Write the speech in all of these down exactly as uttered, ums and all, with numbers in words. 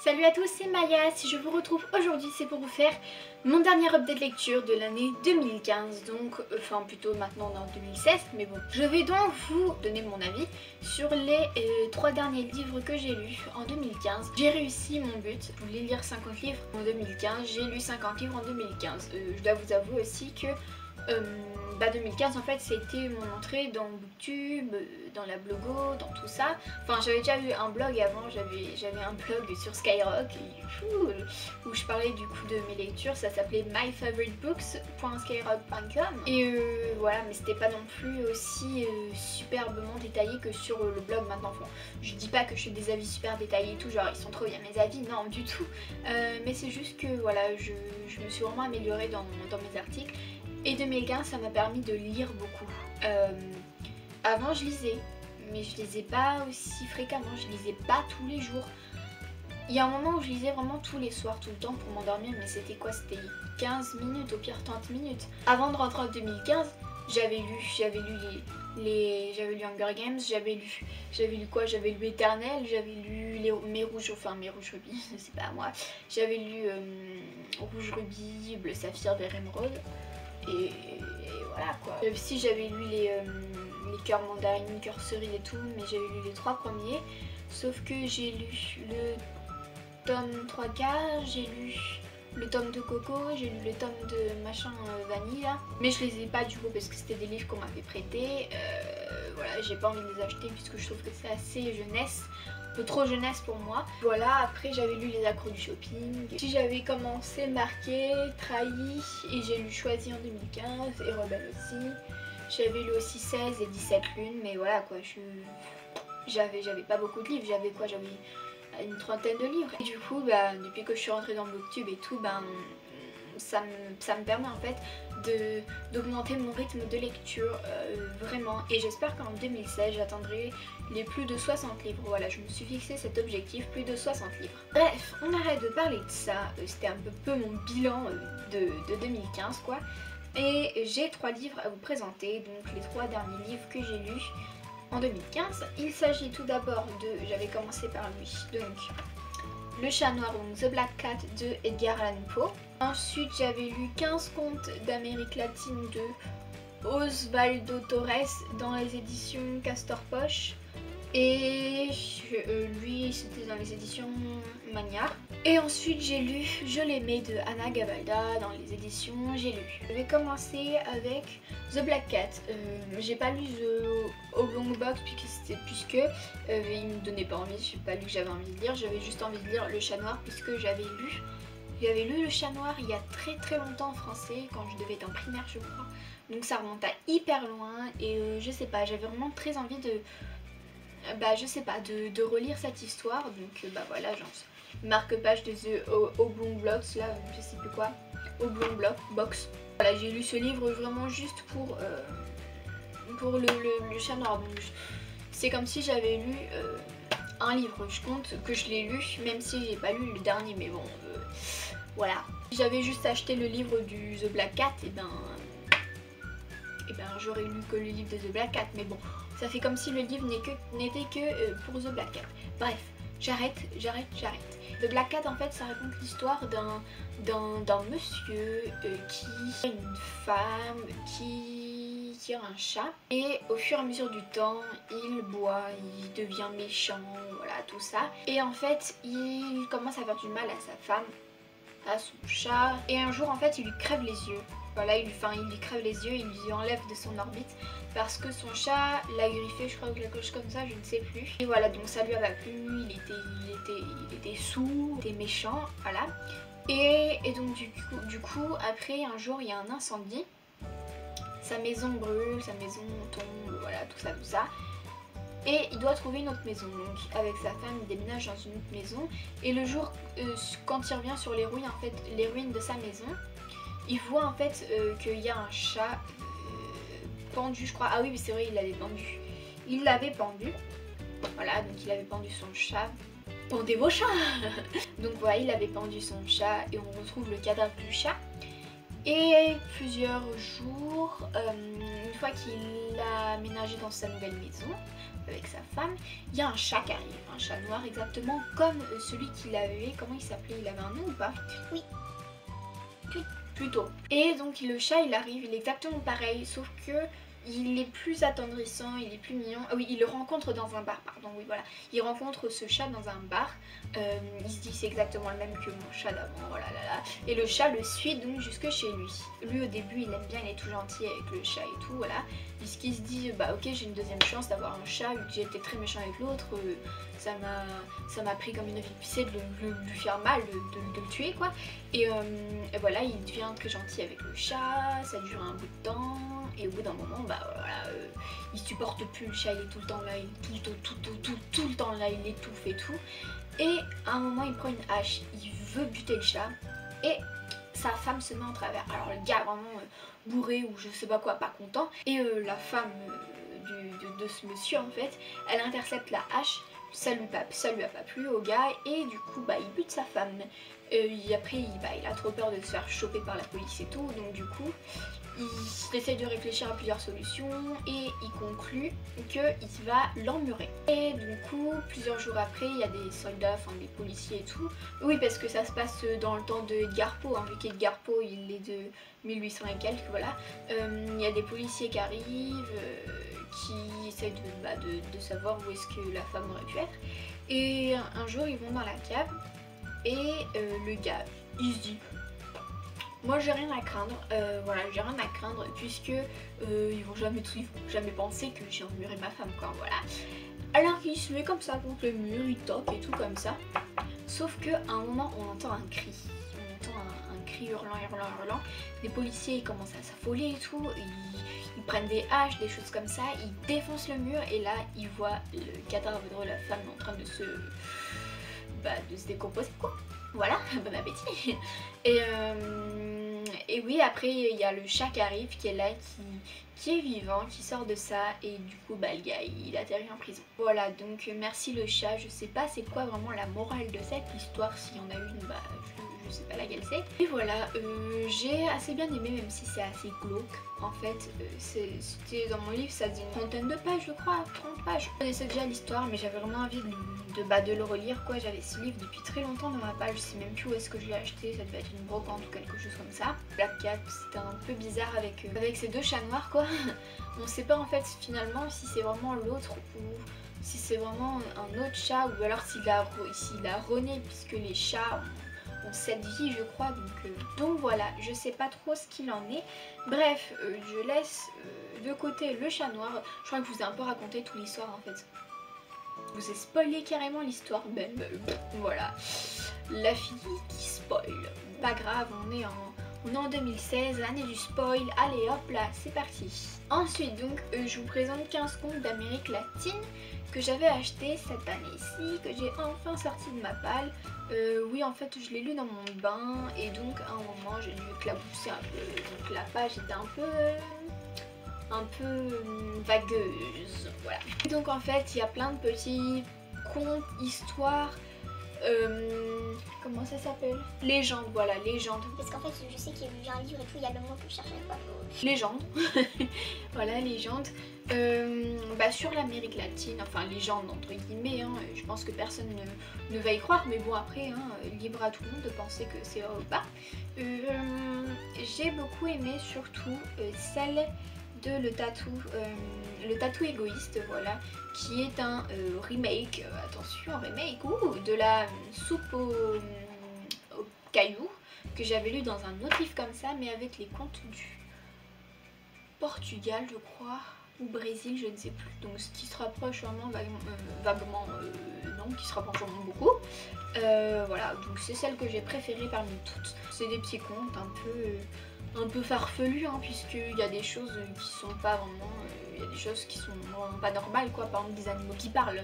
Salut à tous, c'est Maya. Si je vous retrouve aujourd'hui, c'est pour vous faire mon dernier update lecture de l'année deux mille quinze, donc enfin plutôt maintenant en deux mille seize, mais bon. Je vais donc vous donner mon avis sur les euh, trois derniers livres que j'ai lus en deux mille quinze. J'ai réussi mon but, je voulais lire cinquante livres en deux mille quinze, j'ai lu cinquante livres en deux mille quinze. Euh, je dois vous avouer aussi que Euh, bah deux mille quinze en fait c'était mon entrée dans Booktube, dans la blogo, dans tout ça. Enfin j'avais déjà eu un blog avant, j'avais j'avais un blog sur Skyrock et, fou, où je parlais du coup de mes lectures, ça s'appelait my favorite books point skyrock point com et euh, voilà, mais c'était pas non plus aussi euh, superbement détaillé que sur euh, le blog maintenant. Enfin, je dis pas que je fais des avis super détaillés et tout, genre ils sont trop bien mes avis, non du tout, euh, mais c'est juste que voilà, je, je me suis vraiment améliorée dans, dans mes articles. Et deux mille quinze ça m'a permis de lire beaucoup. Euh, avant je lisais, mais je lisais pas aussi fréquemment, je lisais pas tous les jours. Il y a un moment où je lisais vraiment tous les soirs, tout le temps pour m'endormir, mais c'était quoi? C'était quinze minutes, au pire trente minutes. Avant de rentrer en deux mille quinze, j'avais lu, j'avais lu les, les j'avais lu Hunger Games, j'avais lu, j'avais lu quoi? J'avais lu Éternel, j'avais lu les, mes rouges, enfin mes rouges rubis, c'est pas à moi. J'avais lu euh, Rouge Rubis, Bleu Saphir, Vert Émeraude. Et, et voilà quoi. Même si j'avais lu les, euh, les cœurs mandarines, cœurs cerises et tout, mais j'avais lu les trois premiers. Sauf que j'ai lu le tome trois quarts, j'ai lu le tome de Coco, j'ai lu le tome de machin euh, vanille là. Mais je les ai pas du coup parce que c'était des livres qu'on m'avait prêtés. Euh, voilà, j'ai pas envie de les acheter puisque je trouve que c'est assez jeunesse. Un peu trop jeunesse pour moi. Voilà, après j'avais lu Les Accros du Shopping. Puis j'avais commencé Marqué, Trahi, et j'ai lu Choisi en deux mille quinze, et Rebelle aussi. J'avais lu aussi seize et dix-sept lunes, mais voilà quoi, je j'avais j'avais pas beaucoup de livres, j'avais quoi, j'avais une trentaine de livres. Et du coup, bah, depuis que je suis rentrée dans Booktube et tout, ben ça me, ça me permet en fait d'augmenter mon rythme de lecture euh, vraiment, et j'espère qu'en deux mille seize j'atteindrai les plus de soixante livres. Voilà, je me suis fixé cet objectif, plus de soixante livres. Bref, on arrête de parler de ça, c'était un peu, peu mon bilan de, de deux mille quinze quoi, et j'ai trois livres à vous présenter, donc les trois derniers livres que j'ai lus en deux mille quinze. Il s'agit tout d'abord de, j'avais commencé par lui, donc Le Chat Noir, donc The Black Cat de Edgar Allan Poe. Ensuite j'avais lu quinze contes d'Amérique latine de Osvaldo Torres dans les éditions Castor Poche. Et euh, lui c'était dans les éditions Magnard. Et ensuite j'ai lu Je l'aimais de Anna Gavalda dans les éditions J'ai lu. Je vais commencer avec The Black Cat. Euh, j'ai pas lu The Oblong Box puisque, puisque euh, il me donnait pas envie, j'ai pas lu que j'avais envie de lire, j'avais juste envie de lire Le Chat Noir puisque j'avais lu J'avais lu Le Chat Noir il y a très très longtemps en français, quand je devais être en primaire je crois. Donc ça remonte à hyper loin et euh, je sais pas, j'avais vraiment très envie de... Bah je sais pas, de, de relire cette histoire, donc euh, bah voilà, genre marque-page de The Oblong Box, là, je sais plus quoi, Oblong Box. Voilà, j'ai lu ce livre vraiment juste pour, euh, pour le, le, le Chat Noir, donc c'est comme si j'avais lu euh, un livre, je compte que je l'ai lu, même si j'ai pas lu le dernier, mais bon, euh, voilà. Si j'avais juste acheté le livre du The Black Cat, et ben... et ben j'aurais lu que le livre de The Black Cat, mais bon, ça fait comme si le livre n'était que, que euh, pour The Black Cat. Bref, j'arrête, j'arrête, j'arrête. The Black Cat en fait ça raconte l'histoire d'un d'un monsieur euh, qui a une femme qui, qui a un chat, et au fur et à mesure du temps il boit, il devient méchant, voilà tout ça. Et en fait il commence à faire du mal à sa femme, à son chat, et un jour en fait il lui crève les yeux. Voilà, il lui, enfin, il lui crève les yeux, il lui enlève de son orbite parce que son chat l'a griffé, je crois, ou quelque chose comme ça, je ne sais plus. Et voilà, donc ça lui a pas plu, il était, il était, il était saoul, il était méchant, voilà. Et, et donc du coup, du coup, après un jour il y a un incendie, sa maison brûle, sa maison tombe, voilà, tout ça, tout ça. Et il doit trouver une autre maison, donc avec sa femme il déménage dans une autre maison. Et le jour, euh, quand il revient sur les ruines, en fait, les ruines de sa maison, il voit en fait euh, qu'il y a un chat euh, pendu, je crois. Ah oui, mais c'est vrai, il l'avait pendu. Il l'avait pendu. Voilà, donc il avait pendu son chat. Pendez vos chats. Donc voilà, il avait pendu son chat et on retrouve le cadavre du chat. Et plusieurs jours, euh, une fois qu'il a aménagé dans sa nouvelle maison avec sa femme, il y a un chat qui arrive, un chat noir exactement comme celui qu'il avait. Comment il s'appelait? Il avait un nom ou pas? Oui. Plutôt. Et donc le chat il arrive, il est exactement pareil, sauf que il est plus attendrissant, il est plus mignon. Ah oui, il le rencontre dans un bar, pardon, oui voilà. Il rencontre ce chat dans un bar. Euh, il se dit c'est exactement le même que mon chat d'avant, voilà là là. Et le chat le suit donc jusque chez lui. Lui au début il aime bien, il est tout gentil avec le chat et tout, voilà. Puisqu'il se dit bah ok j'ai une deuxième chance d'avoir un chat, vu que j'ai été très méchant avec l'autre, euh, ça m'a ça m'a pris comme une épicée de, de, de lui faire mal, de, de, de le tuer quoi. Et, euh, et voilà, il devient très gentil avec le chat, ça dure un bout de temps. Et au bout d'un moment, bah voilà, euh, il supporte plus le chat, il est tout le temps là, il est tout, tout, tout, tout, tout, tout le temps là, il étouffe et tout. Et à un moment, il prend une hache, il veut buter le chat, et sa femme se met en travers. Alors le gars vraiment euh, bourré ou je sais pas quoi, pas content. Et euh, la femme euh, du, de, de ce monsieur en fait, elle intercepte la hache, ça lui, pas, ça lui a pas plu au gars, et du coup bah il bute sa femme. Euh, et après il, bah, il a trop peur de se faire choper par la police et tout, donc du coup il essaie de réfléchir à plusieurs solutions et il conclut qu'il va l'emmurer. Et du coup, plusieurs jours après, il y a des soldats, enfin des policiers et tout. Oui, parce que ça se passe dans le temps de Edgar Poe, hein, vu qu'Edgar Poe il est de mille huit cents et quelques, voilà. Euh, il y a des policiers qui arrivent, euh, qui essayent de, bah, de, de savoir où est-ce que la femme aurait pu être. Et un jour, ils vont dans la cave et euh, le gars, il se dit... Moi j'ai rien à craindre, euh, voilà j'ai rien à craindre puisque euh, ils vont jamais ils vont jamais penser que j'ai emmuré ma femme quoi, voilà. Alors qu'il se met comme ça contre le mur, il toque et tout comme ça. Sauf que à un moment on entend un cri, on entend un, un cri hurlant, hurlant, hurlant. Les policiers ils commencent à s'affoler et tout, ils, ils prennent des haches, des choses comme ça, ils défoncent le mur et là ils voient le cadavre de la femme en train de se, bah, de se décomposer quoi. Voilà, bon appétit. Et, euh, et oui, après il y a le chat qui arrive, qui est là, qui, qui est vivant, qui sort de ça, et du coup bah le gars il atterrit en prison. Voilà, donc merci le chat. Je sais pas c'est quoi vraiment la morale de cette histoire, s'il y en a une, bah je, je sais pas laquelle c'est. Et voilà, euh, j'ai assez bien aimé, même si c'est assez glauque. En fait, euh, c'était dans mon livre, ça faisait une trentaine de pages je crois, trente pages. Je connaissais déjà l'histoire, mais j'avais vraiment envie de, de, bah, de le relire quoi. J'avais ce livre depuis très longtemps dans ma page, je sais même plus où est-ce que je l'ai acheté, ça devait être une brocante ou quelque chose comme ça. Black Cat, c'était un peu bizarre avec, euh, avec ces deux chats noirs quoi. On sait pas en fait finalement si c'est vraiment l'autre ou si c'est vraiment un autre chat, ou alors s'il a, s'il a rené, puisque les chats ont, ont cette vie je crois, donc, euh, donc voilà, je sais pas trop ce qu'il en est. Bref, euh, je laisse euh, de côté le chat noir. Je crois que je vous ai un peu raconté toute l'histoire en fait. Je vous ai spoilé carrément l'histoire même, euh, voilà. La fille qui spoil. Pas grave, on est en... On est en deux mille seize, l'année du spoil, allez hop là, c'est parti. Ensuite donc, euh, je vous présente quinze contes d'Amérique latine que j'avais acheté cette année-ci, que j'ai enfin sorti de ma palle. Euh, oui en fait je l'ai lu dans mon bain et donc à un moment j'ai dû éclabousser un peu, donc la page était un peu... Euh, un peu euh, vagueuse, voilà. Et donc en fait il y a plein de petits contes, histoires... Euh, comment ça s'appelle? Légende, voilà, légende. Parce qu'en fait, je sais qu'il y a un livre et tout, il y a le mot que je cherche à quoi. Légende. Voilà, légende. Euh, bah, sur l'Amérique latine, enfin légende entre guillemets, hein, je pense que personne ne, ne va y croire, mais bon après, hein, libre à tout le monde de penser que c'est vrai ou pas. Euh, J'ai beaucoup aimé surtout euh, celle de Le Tatou, euh, Le Tatou égoïste, voilà, qui est un euh, remake, euh, attention, remake, ouh, de la soupe au, au caillou, que j'avais lu dans un autre livre comme ça, mais avec les contes du Portugal, je crois, ou Brésil, je ne sais plus. Donc ce qui se rapproche vraiment vaguement, euh, vaguement euh, non, qui se rapproche vraiment beaucoup. Euh, voilà, donc c'est celle que j'ai préférée parmi toutes. C'est des petits contes un peu... Euh, un peu farfelu hein, puisqu'il y a des choses qui sont pas vraiment, il euh, y a des choses qui sont vraiment pas normales quoi, par exemple des animaux qui parlent.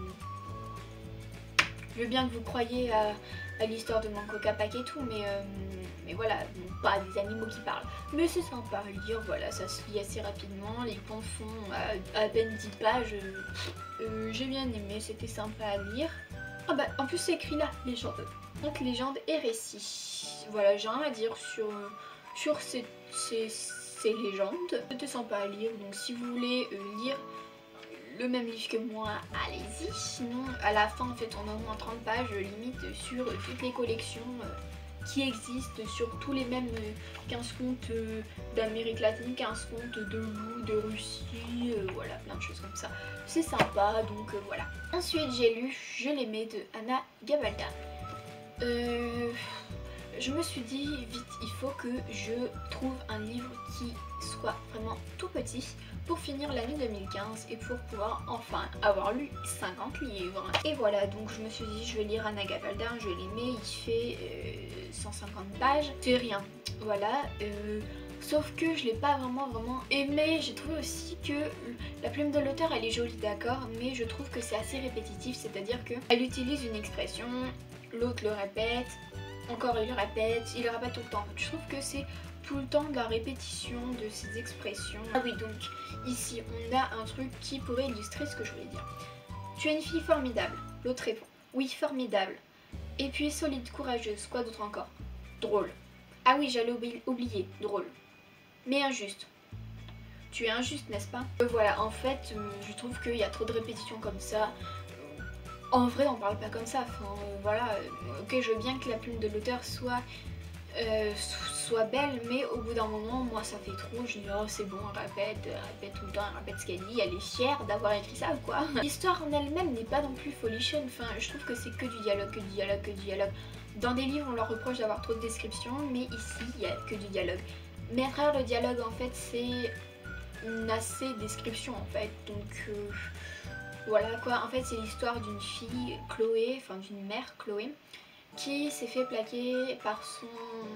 Je veux bien que vous croyiez à, à l'histoire de Manco Capac et tout, mais, euh, mais voilà, pas des animaux qui parlent. Mais c'est sympa à lire, voilà, ça se lit assez rapidement, les contes font à, à peine dix pages, euh, j'ai bien aimé, c'était sympa à lire. Ah bah en plus c'est écrit là, légende, donc légende et récit. Voilà, j'ai rien à dire sur... sur ces, ces, ces légendes. C'était sympa à lire, donc si vous voulez euh, lire le même livre que moi, allez-y. Sinon, à la fin, en fait, on a au moins trente pages limite sur toutes les collections euh, qui existent, sur tous les mêmes euh, quinze contes euh, d'Amérique latine, quinze contes de loups, de Russie, euh, voilà, plein de choses comme ça. C'est sympa, donc euh, voilà. Ensuite, j'ai lu Je l'aimais de Anna Gavalda. Euh, je me suis dit, vite, il faut que je trouve un livre qui soit vraiment tout petit pour finir l'année deux mille quinze et pour pouvoir enfin avoir lu cinquante livres. Et voilà, donc je me suis dit je vais lire Anna Gavalda, je l'aimais, il fait euh, cent cinquante pages, c'est rien, voilà. Euh, sauf que je l'ai pas vraiment vraiment aimé, j'ai trouvé aussi que la plume de l'auteur elle est jolie d'accord, mais je trouve que c'est assez répétitif, c'est-à-dire qu'elle utilise une expression, l'autre le répète, encore il le répète, il le répète tout le temps. Je trouve que c'est tout le temps de la répétition de ces expressions. Ah oui, donc ici on a un truc qui pourrait illustrer ce que je voulais dire. Tu es une fille formidable. L'autre répond. Oui, formidable. Et puis solide, courageuse. Quoi d'autre encore? Drôle. Ah oui, j'allais oublier. Drôle. Mais injuste. Tu es injuste, n'est-ce pas? euh, Voilà, en fait, euh, je trouve qu'il y a trop de répétitions comme ça. En vrai, on parle pas comme ça. Enfin, euh, voilà. Euh, ok, je veux bien que la plume de l'auteur soit... Euh, soit belle, mais au bout d'un moment moi ça fait trop, je dis oh c'est bon, elle répète, elle répète tout le temps, elle répète ce qu'elle dit, elle est fière d'avoir écrit ça ou quoi. L'histoire en elle-même n'est pas non plus folichonne, enfin je trouve que c'est que du dialogue, que du dialogue, que du dialogue. Dans des livres on leur reproche d'avoir trop de descriptions, mais ici il n'y a que du dialogue. Mais à travers le dialogue en fait c'est une assez description en fait, donc euh, voilà quoi. En fait c'est l'histoire d'une fille, Chloé, enfin d'une mère, Chloé, qui s'est fait plaquer par son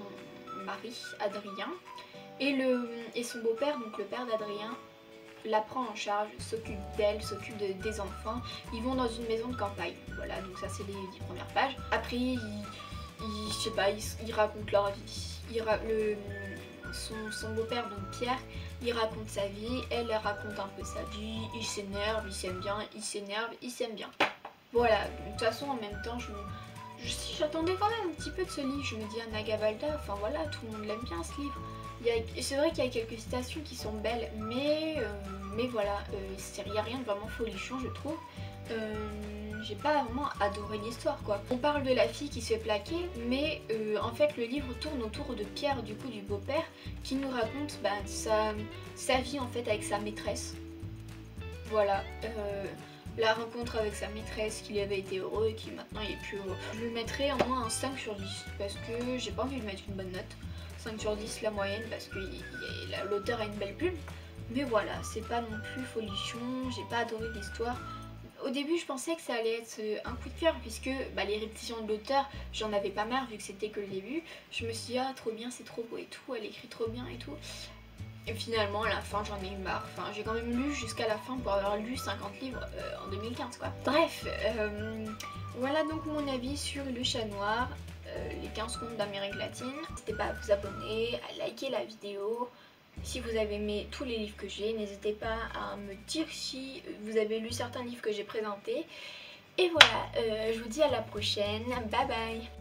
mari Adrien et, le, et son beau-père, donc le père d'Adrien, la prend en charge, s'occupe d'elle, s'occupe de, des enfants. Ils vont dans une maison de campagne, voilà, donc ça c'est les dix premières pages. Après ils, ils je sais pas, ils, ils racontent leur vie. Ils, le, son, son beau-père, donc Pierre, il raconte sa vie, elle, elle raconte un peu sa vie, il s'énerve, il s'aime bien, il s'énerve, il s'aime bien. Voilà, de toute façon en même temps je me... J'attendais quand même un petit peu de ce livre, je me dis Anna Gavalda, enfin voilà, tout le monde l'aime bien ce livre. C'est vrai qu'il y a quelques citations qui sont belles, mais, euh, mais voilà, il euh, n'y a rien de vraiment folichon je trouve. Euh, J'ai pas vraiment adoré l'histoire quoi. On parle de la fille qui se fait plaquer, mais euh, en fait le livre tourne autour de Pierre, du coup du beau-père, qui nous raconte bah, sa, sa vie en fait avec sa maîtresse. Voilà. Euh, la rencontre avec sa maîtresse, qu'il avait été heureux et qui maintenant il est plus heureux. Je lui mettrais au moins un cinq sur dix parce que j'ai pas envie de lui mettre une bonne note. cinq sur dix la moyenne parce que l'auteur a une belle plume. Mais voilà, c'est pas non plus folichon, j'ai pas adoré l'histoire. Au début je pensais que ça allait être un coup de cœur puisque bah, les répétitions de l'auteur, j'en avais pas marre vu que c'était que le début. Je me suis dit ah trop bien, c'est trop beau et tout, elle écrit trop bien et tout. Et finalement à la fin j'en ai eu marre, enfin j'ai quand même lu jusqu'à la fin pour avoir lu cinquante livres euh, en deux mille quinze quoi. Bref, euh, voilà donc mon avis sur Le Chat Noir, euh, les quinze contes d'Amérique latine. N'hésitez pas à vous abonner, à liker la vidéo. Si vous avez aimé tous les livres que j'ai, n'hésitez pas à me dire si vous avez lu certains livres que j'ai présentés. Et voilà, euh, je vous dis à la prochaine, bye bye.